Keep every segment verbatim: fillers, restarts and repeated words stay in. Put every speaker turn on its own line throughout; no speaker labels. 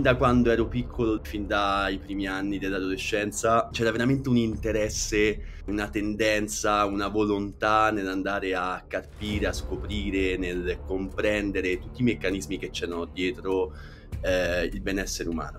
fin da quando ero piccolo, fin dai primi anni dell'adolescenza, c'era veramente un interesse, una tendenza, una volontà nell'andare a carpire, a scoprire, nel comprendere tutti i meccanismi che c'erano dietro eh, il benessere umano.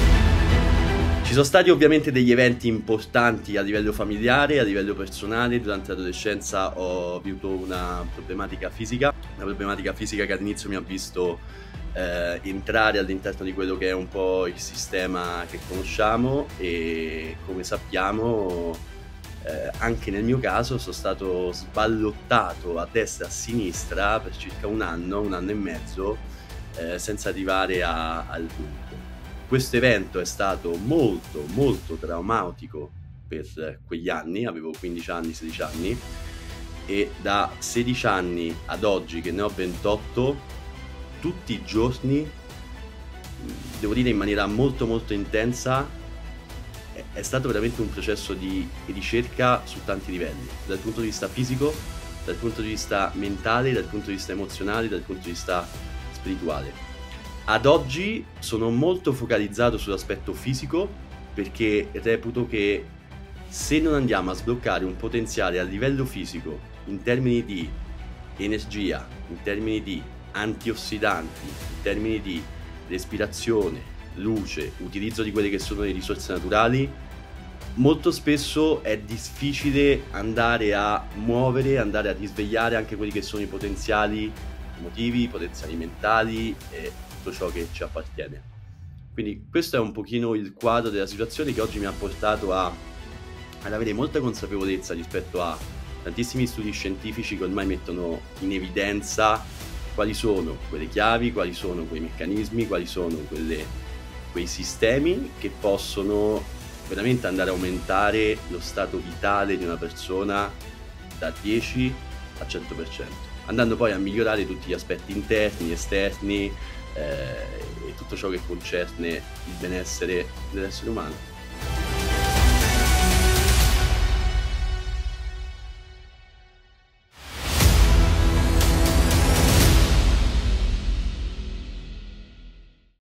Ci sono stati ovviamente degli eventi importanti a livello familiare, a livello personale. Durante l'adolescenza ho avuto una problematica fisica, una problematica fisica che all'inizio mi ha visto eh, entrare all'interno di quello che è un po' il sistema che conosciamo, e come sappiamo eh, anche nel mio caso sono stato sballottato a destra e a sinistra per circa un anno, un anno e mezzo, eh, senza arrivare a, al punto. Questo evento è stato molto molto traumatico per quegli anni, avevo quindici anni, sedici anni, e da sedici anni ad oggi che ne ho ventotto, tutti i giorni, devo dire in maniera molto molto intensa, è stato veramente un processo di ricerca su tanti livelli, dal punto di vista fisico, dal punto di vista mentale, dal punto di vista emozionale, dal punto di vista spirituale. Ad oggi sono molto focalizzato sull'aspetto fisico, perché reputo che se non andiamo a sbloccare un potenziale a livello fisico in termini di energia, in termini di antiossidanti, in termini di respirazione, luce, utilizzo di quelle che sono le risorse naturali, molto spesso è difficile andare a muovere, andare a risvegliare anche quelli che sono i potenziali emotivi, i potenziali mentali e tutto ciò che ci appartiene. Quindi questo è un pochino il quadro della situazione che oggi mi ha portato a, ad avere molta consapevolezza rispetto a tantissimi studi scientifici che ormai mettono in evidenza quali sono quelle chiavi, quali sono quei meccanismi, quali sono quelle, quei sistemi che possono veramente andare a aumentare lo stato vitale di una persona da dieci a cento per cento, andando poi a migliorare tutti gli aspetti interni, esterni, eh, e tutto ciò che concerne il benessere dell'essere umano.